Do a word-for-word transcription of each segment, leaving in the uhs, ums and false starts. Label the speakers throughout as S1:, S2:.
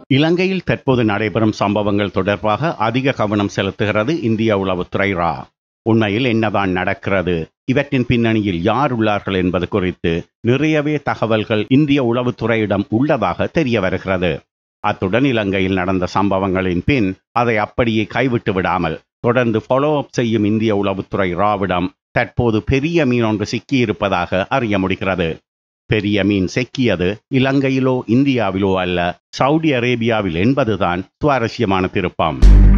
S1: இலங்கையில் தற்போது நடைபெறும் சம்பவங்கள் தொடர்பாக அதிக கவனம் செலுத்துகிறது இந்திய உளவுத்துறை ரா. உண்மையில் என்னதான் நடக்கிறது, இவற்றின் பின்னணியில் யார் உள்ளார்கள் என்பது குறித்து நிறையவே தகவல்கள் இந்திய உளவுத்துறையிடம் உள்ளதாக தெரிய வருகிறது. அத்துடன் இலங்கையில் நடந்த சம்பவங்களின் பின் அதை அப்படியே கைவிட்டு விடாமல் தொடர்ந்து ஃபாலோ அப் செய்யும் இந்திய உளவுத்துறை ராவிடம் தற்போது பெரிய மீன் ஒன்று சிக்கியிருப்பதாக அறிய முடிகிறது. பெரிய மீன் செக்கியது இலங்கையிலோ இந்தியாவிலோ அல்ல, சவுதி அரேபியாவில் என்பதுதான் சுவாரஸ்யமான திருப்பம்.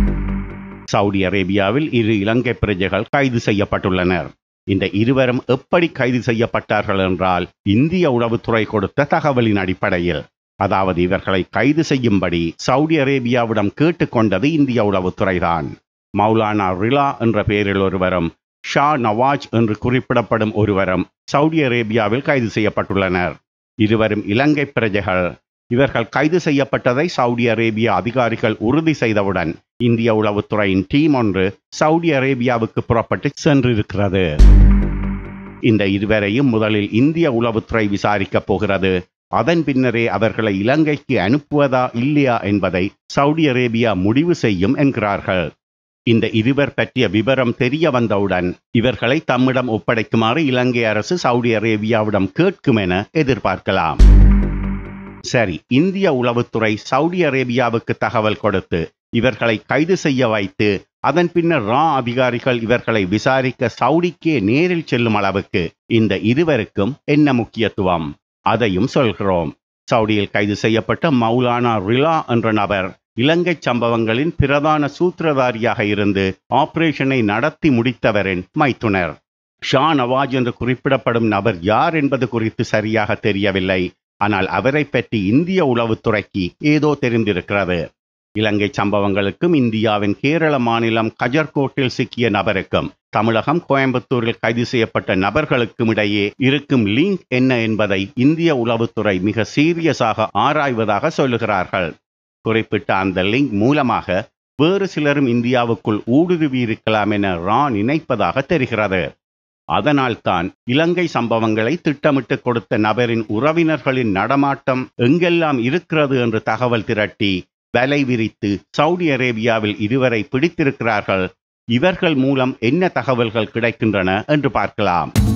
S1: சவுதி அரேபியாவில் இரு இலங்கை பிரஜைகள் கைது செய்யப்பட்டுள்ளனர். இந்த இருவரும் எப்படி கைது செய்யப்பட்டார்கள் என்றால், இந்திய உளவுத்துறை கொடுத்த தகவலின் அடிப்படையில். அதாவது இவர்களை கைது செய்யும்படி சவுதி அரேபியாவிடம் கேட்டுக்கொண்டது இந்திய உளவுத்துறைதான். மௌலானா ரிலா என்ற பெயரில் ஒருவரும் ஷா நவாஜ் என்று குறிப்பிடப்படும் ஒருவரும் சவுதி அரேபியாவில் கைது செய்யப்பட்டுள்ளனர். இருவரும் இலங்கை பிரஜைகள். இவர்கள் கைது செய்யப்பட்டதை சவுதி அரேபிய அதிகாரிகள் உறுதி செய்தவுடன் இந்திய உளவுத்துறையின் டீம் ஒன்று சவுதி அரேபியாவுக்கு புறப்பட்டு சென்றிருக்கிறது. இந்த இருவரையும் முதலில் இந்திய உளவுத்துறை விசாரிக்கப் போகிறது. அதன் பின்னரே அவர்களை இலங்கைக்கு அனுப்புவதா இல்லையா என்பதை சவுதி அரேபியா முடிவு செய்யும் என்கிறார்கள். இந்த இருவர் பற்றிய விவரம் தெரிய வந்தவுடன் இவர்களை தம்மிடம் ஒப்படைக்குமாறு இலங்கை அரசு சவுதி அரேபியாவிடம் கேட்கும் என எதிர்பார்க்கலாம். சரி, இந்திய உளவுத்துறை சவுதி அரேபியாவுக்கு தகவல் கொடுத்து இவர்களை கைது செய்ய வைத்து அதன் பின்னர் ரா அதிகாரிகள் இவர்களை விசாரிக்க சவுடிக்கே நேரில் செல்லும் அளவுக்கு இந்த இருவருக்கும் என்ன முக்கியத்துவம், அதையும் சொல்கிறோம். சவுடியில் கைது செய்யப்பட்ட மௌலானா ரிலா என்ற நபர் இலங்கை சம்பவங்களின் பிரதான சூத்திரதாரியாக இருந்து ஆபரேஷனை நடத்தி முடித்தவரின் மைத்துனர். ஷா நவாஜ் என்று குறிப்பிடப்படும் நபர் யார் என்பது குறித்து சரியாக தெரியவில்லை. ஆனால் அவரை பற்றி இந்திய உளவுத்துறைக்கு ஏதோ தெரிந்திருக்கிறது. இலங்கை சம்பவங்களுக்கும் இந்தியாவின் கேரள மாநிலம் கஜர்கோட்டில் சிக்கிய நபருக்கும் தமிழகம் கோயம்புத்தூரில் கைது செய்யப்பட்ட நபர்களுக்கும் இடையே இருக்கும் லிங்க் என்ன என்பதை இந்திய உளவுத்துறை மிக சீரியஸாக ஆராய்வதாக சொல்லுகிறார்கள். குறிப்பிட்ட அந்த லிங்க் மூலமாக வேறு சிலரும் இந்தியாவுக்குள் ஊடுருவியிருக்கலாம் என ரா நினைப்பதாக தெரிகிறது. அதனால்தான் இலங்கை சம்பவங்களை திட்டமிட்டு கொடுத்த நபரின் உறவினர்களின் நடமாட்டம் எங்கெல்லாம் இருக்கிறது என்று தகவல் திரட்டி வலை விரித்து சவுதி அரேபியாவில் இருவரை பிடித்திருக்கிறார்கள். இவர்கள் மூலம் என்ன தகவல்கள் கிடைக்கின்றன என்று பார்க்கலாம்.